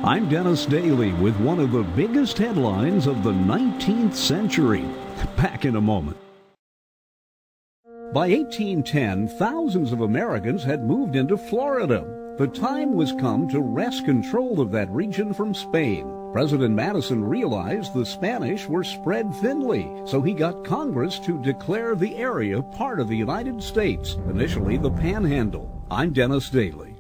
I'm Dennis Daly with one of the biggest headlines of the 19th century. Back in a moment. By 1810, thousands of Americans had moved into Florida. The time was come to wrest control of that region from Spain. President Madison realized the Spanish were spread thinly, so he got Congress to declare the area part of the United States, initially the Panhandle. I'm Dennis Daly.